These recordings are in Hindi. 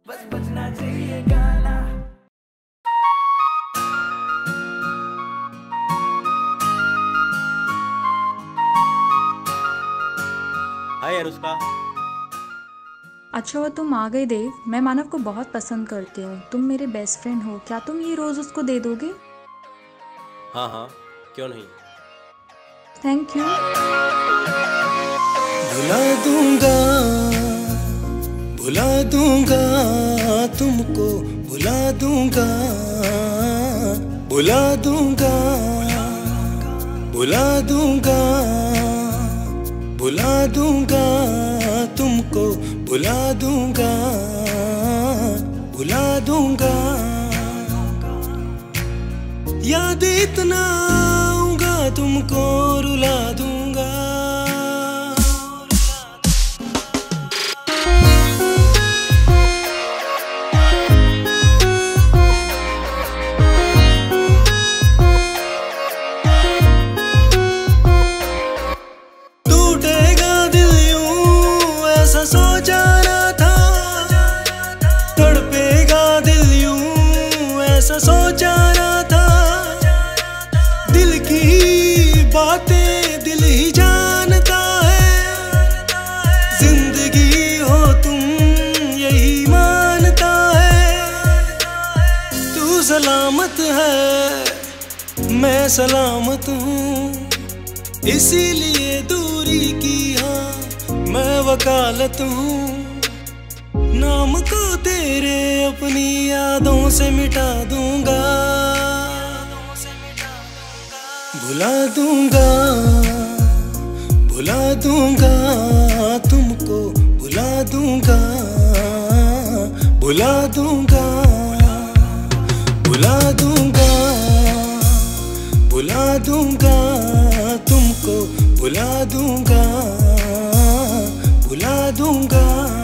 बस बजना चाहिए गाना। हाय अनुष्का। अच्छा हुआ तुम आ गए देव। मैं मानव को बहुत पसंद करती हूँ। तुम मेरे बेस्ट फ्रेंड हो, क्या तुम ये रोज़ उसको दे दोगे? हाँ हाँ, क्यों नहीं। Thank you. भुला दूंगा, भुला दूंगा तुमको, भुला दूंगा, भुला दूंगा, भुला दूंगा, भुला दूंगा तुमको, भुला दूंगा, भुला दूंगा। याद इतना आऊंगा तुमको रुला दूंगा। सोचा ना था तड़पेगा दिल यूं, ऐसा सोचा ना था। दिल की बातें दिल ही जानता है, जिंदगी हो तुम यही मानता है। तू सलामत है मैं सलामत हूँ, इसीलिए दूरी की हाँ मैं वकालत हूँ। नाम को तेरे अपनी यादों से मिटा दूंगा, भुला दूंगा, भुला दूंगा तुमको, भुला दूंगा, भुला दूंगा, भुला दूंगा, भुला दूंगा तुमको, भुला दूंगा, भुला दूंगा।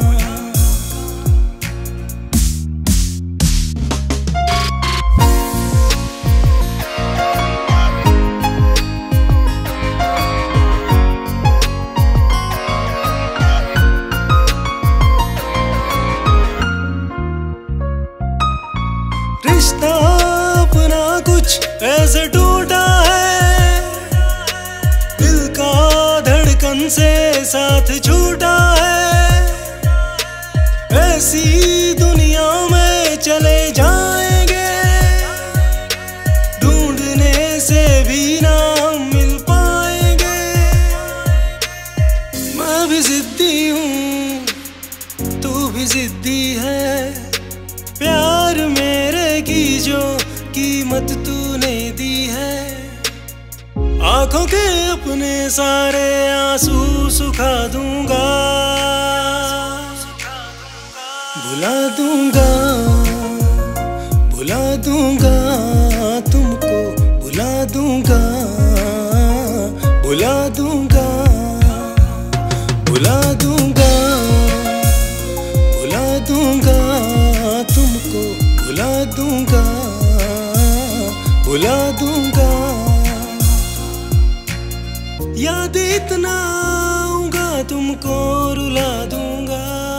रिश्ता अपना कुछ ऐसे टूटा है, दिल का धड़कन से साथ छूटा है। ऐसी दुनिया में चले जाएंगे, ढूंढने से भी ना मिल पाएंगे। मैं भी जिद्दी हूँ तू भी जिद्दी है, प्यार मेरे की जो कीमत तूने दी है। आंखों के अपने सारे आंसू सुखा दूंगा, भुला दूंगा, भुला दूंगा तुमको, भुला दूंगा, भुला दूंगा, भुला दूंगा, भुला दूंगा तुमको, भुला दूंगा, भुला दूंगा। याद इतना आऊंगा तुमको रुला दूंगा।